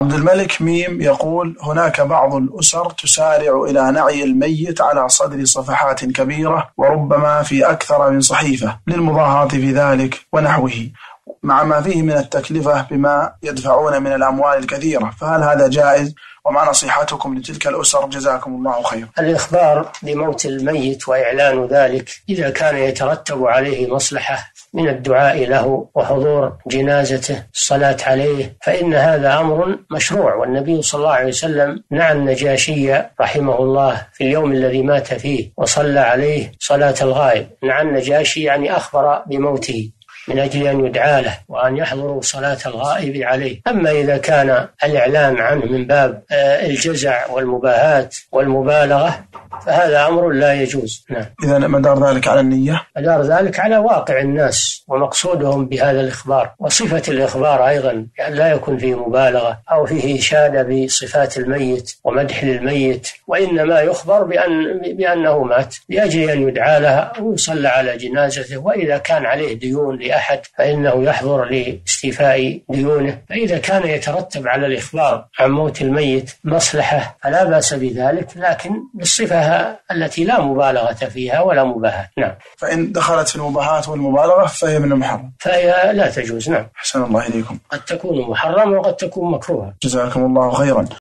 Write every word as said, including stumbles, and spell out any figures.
عبد الملك ميم يقول: هناك بعض الأسر تسارع إلى نعي الميت على صدر صفحات كبيرة وربما في أكثر من صحيفة للمضاهاة في ذلك ونحوه، مع ما فيه من التكلفة بما يدفعون من الأموال الكثيرة، فهل هذا جائز؟ وما نصيحتكم لتلك الأسر جزاكم الله خير. الإخبار بموت الميت وإعلان ذلك إذا كان يترتب عليه مصلحة من الدعاء له وحضور جنازته الصلاة عليه فإن هذا أمر مشروع، والنبي صلى الله عليه وسلم نعى النجاشي رحمه الله في اليوم الذي مات فيه وصلى عليه صلاة الغائب. نعى النجاشي يعني أخبر بموته من أجل أن يدعى له وأن يحضروا صلاة الغائب عليه. أما إذا كان الإعلان عنه من باب الجزع والمباهاة والمبالغة فهذا أمر لا يجوز. نعم. إذا مدار ذلك على النية؟ مدار ذلك على واقع الناس ومقصودهم بهذا الإخبار، وصفة الإخبار أيضا يعني لا يكون فيه مبالغة أو فيه إشادة بصفات الميت ومدح للميت، وإنما يخبر بأن بأنه مات لأجل أن يدعى لها ويصلى على جنازته، وإذا كان عليه ديون لأحد فإنه يحضر لاستيفاء ديونه. فإذا كان يترتب على الإخبار عن موت الميت مصلحة فلا بأس بذلك، لكن بالصفة التي لا مبالغة فيها ولا مباهاة. نعم. فإن دخلت في المباهاة والمبالغة فهي من المحرم، فهي لا تجوز. نعم. أحسن الله إليكم. قد تكون محرمة وقد تكون مكروهة. جزاكم الله خيرا.